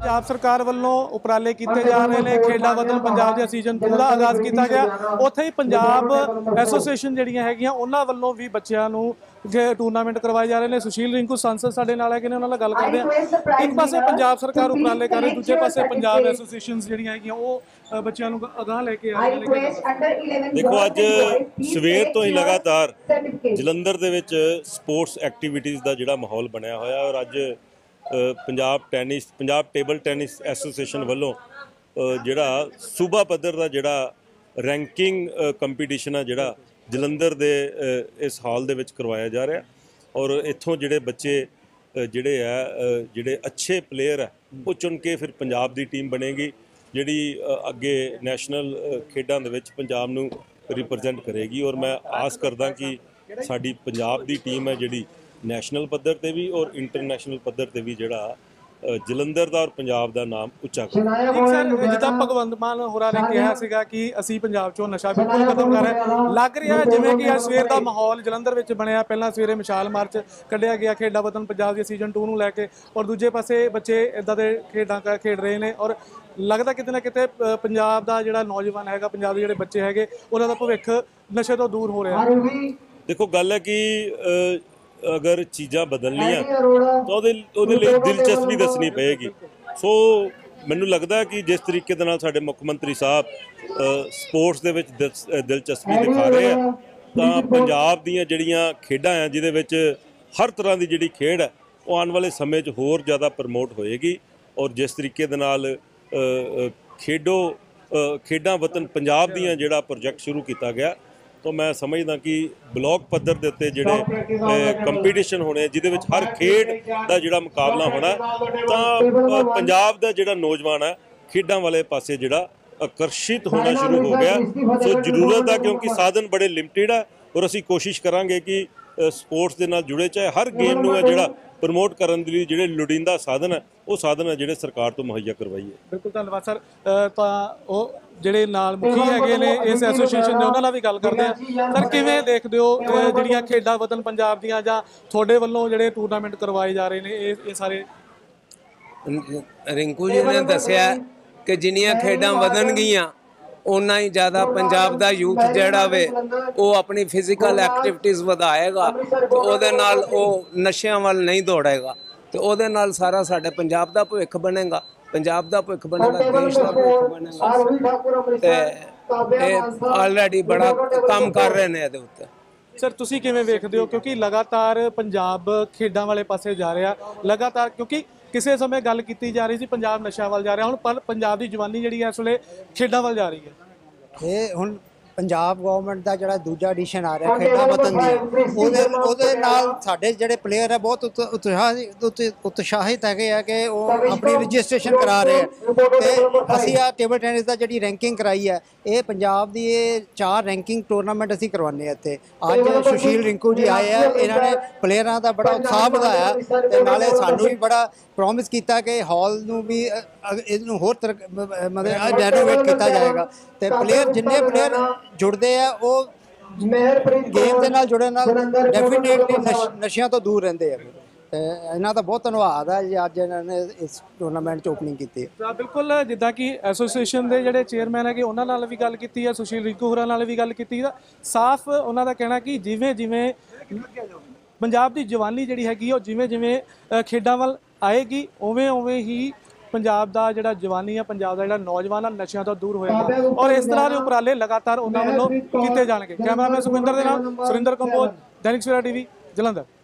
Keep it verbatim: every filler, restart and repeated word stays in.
पंजाब सरकार वालों उपराले किए जा रहे हैं, खेडा वतन पंजाब के सीजन टू का आगाज़ किया गया। उत्थे ही पंजाब एसोसीएशन जिहड़ियां हैगियां उन्हां वल्लों भी बच्चों को टूरनामेंट करवाए जा रहे हैं। सुशील रिंकू सांसद साडे नाल है कि उन्हां नाल गल करदे आ। एक पासे पंजाब सरकार उपराले कर रही, दूजे पासे पंजाब एसोसीएशन जिहड़ियां हैगियां वो बच्चों को अगाह लेके आ रही हैं। देखो अज सवेर तो ही लगातार जलंधर दे विच स्पोर्ट्स एक्टिविटीज़ का जिहड़ा माहौल बनया होया और अज Punjab tennis Punjab table tennis association वालों जिहड़ा सूबा पद्धर का जिहड़ा रैंकिंग कंपीटिशन है जिहड़ा जलंधर दे इस हाल दे विच करवाया जा रहा और इत्थों जिहड़े बच्चे जिहड़े है जिहड़े अच्छे प्लेयर है वो चुन के फिर पंजाब दी टीम बनेगी जिहड़ी अगे नैशनल खेडां दे विच पंजाब नूं रिप्रजेंट करेगी। और मैं आस करदा कि साडी पंजाब दी टीम है जिहड़ी नैशनल पद्धर ते भी और इंटरनैशनल पद्धर ते भी जिहड़ा जलंधर का और पंजाब का नाम उच्चा कर। सर जिद्दां भगवंत मान होरां ने कहा सीगा कि असीं पंजाब चों नशा बिल्कुल खत्म कर रहे, लग रहा जिवें कि अज सवेर का माहौल जलंधर विच बनया। पहलां सवेरे मशाल मार्च कढ़िया गया खेडा वतन पंजाब के सीजन टू नूं लैके और दूजे पासे बच्चे इदां दे खेडां खेड रहे हैं और लगता किते ना किते पंजाब का जिहड़ा नौजवान हैगा, पंजाब दे जिहड़े बच्चे हैगे उन्हां दा भविख नशे तो दूर हो रहा है। देखो गल है कि अगर चीज़ां बदलनियां तो उहदे लई दिलचस्पी दसनी पेगी। सो मैनूं लगदा कि जिस तरीके दे नाल साडे मुख मंत्री साहब स्पोर्ट्स दे विच दिलचस्पी दिखा रहे हैं तां पंजाब दीयां जिहड़ियां खेडां हैं जिहदे विच हर तरह की जिहड़ी खेड है वो आने वाले समय च होर ज़्यादा प्रमोट होएगी। और जिस तरीके दे नाल खेडो खेडां वतन पंजाब दीयां जिहड़ा प्रोजैक्ट शुरू किया गया तो मैं समझदा कि ब्लॉक पद्धर के उत्ते जिहड़े कंपीटिशन होने जिहदे विच हर खेड का जिहड़ा मुकाबला होना तो पंजाब का जिहड़ा नौजवान है खेडां वाले पासे जिहड़ा आकर्षित होना शुरू हो गया। सो जरूरत है क्योंकि साधन बड़े लिमिटेड है और असीं कोशिश करांगे कि स्पोर्ट्स के नाल जुड़े चाहे हर गेम नूं है जिहड़ा प्रमोट करने के लिए जिहड़े लोड़ींदा साधन है वो साधन है जिहड़े सरकार तो मुहैया करवाइए। बिल्कुल धन्यवाद सर। तो ਜਿਹੜੇ ਨਾਲ ਮੁਖੀ ਹੈਗੇ ਨੇ ਇਸ ਐਸੋਸੀਏਸ਼ਨ ਦੇ ਉਹਨਾਂ ਨਾਲ ਵੀ ਗੱਲ ਕਰਦੇ ਆ। ਸਰ ਕਿਵੇਂ ਦੇਖਦੇ ਹੋ ਜਿਹੜੀਆਂ ਖੇਡਾਂ ਵਤਨ ਪੰਜਾਬ ਦੀਆਂ ਜਾਂ ਤੁਹਾਡੇ ਵੱਲੋਂ ਜਿਹੜੇ ਟੂਰਨਾਮੈਂਟ ਕਰਵਾਏ ਜਾ ਰਹੇ ਨੇ ਇਹ ਇਹ ਸਾਰੇ? ਰਿੰਕੂ ਜੀ ਨੇ ਦੱਸਿਆ ਕਿ ਜਿੰਨੀਆਂ ਖੇਡਾਂ ਵਧਣਗੀਆਂ ਉਨਾ ਹੀ ਜ਼ਿਆਦਾ ਪੰਜਾਬ ਦਾ ਯੂਥ ਜਿਹੜਾ ਵੇ ਉਹ ਆਪਣੀ ਫਿਜ਼ੀਕਲ ਐਕਟੀਵਿਟੀਜ਼ ਵਧਾਏਗਾ ਤੇ ਉਹਦੇ ਨਾਲ ਉਹ ਨਸ਼ਿਆਂ ਵੱਲ ਨਹੀਂ ਦੌੜੇਗਾ ਤੇ ਉਹਦੇ ਨਾਲ ਸਾਰਾ ਸਾਡੇ ਪੰਜਾਬ ਦਾ ਭਵਿੱਖ ਬਣੇਗਾ, पंजाब का भविख बनेगा, देश का भविख बनेगा। ऑलरेडी बड़ा काम कर रहे हैं ये उत्ते। सर तुसी किवें वेखदे हो क्योंकि लगातार पंजाब खेडां वाले पासे जा रहा लगातार, क्योंकि किसी समय गल की जा रही थी पंजाब नशा वाल जा रहा, हुण पंजाब की जवानी जिहड़ी इस वेले खेडां वाल जा रही है। ये हुण पंजाब गवर्नमेंट का जो दूजा एडिशन आ रहा खेडा वतन दी साडे जिहड़े प्लेयर है बहुत उत्साहित उत्साहित है कि अपनी रजिस्ट्रेशन करा रहे हैं तो असी आ टेबल टेनिस का जी रैंकिंग कराई है ये पंजाब की चार रैंकिंग टूरनामेंट असी करवाने इत्थे। अज सुशील रिंकू जी आए हैं, इन्होंने प्लेयरां का बड़ा उत्साह बढ़ाया ते नाले सानू भी बड़ा प्रॉमिस किया कि हॉल नूं भी इहनूं होर मतलब रेनोवेट किया जाएगा तो प्लेयर जिन्ने प्लेयर जुड़ते हैं वो गेम के नाल जुड़े नाल डेफिनेटली नश नशियां तो दूर रहते हैं। इन्हों का बहुत धन्यवाद है जी अज इन्होंने इस टूरनामेंट ओपनिंग की। बिल्कुल जिद्दां कि एसोसीएशन के जोड़े चेयरमैन है उन्होंने नाल भी गल की है, सुशील रिंकू होरां नाल भी गल की, साफ उन्हों का कहना कि जिमें जिमें पंजाब की जवानी जिहड़ी हैगी जिमें जिमें खेडां वल आएगी उवें उवें ही पंजाब का जिहड़ा जवानी है पंजाब का जिहड़ा नौजवान है नशियां तो दूर होएगा और इस तरह के उपराले लगातार उन्होंने वालों कीते जाणगे। कैमरामैन सुखविंदर दे नाल सुरिंदर कंबोज, दैनिक सवेरा टीवी, जलंधर।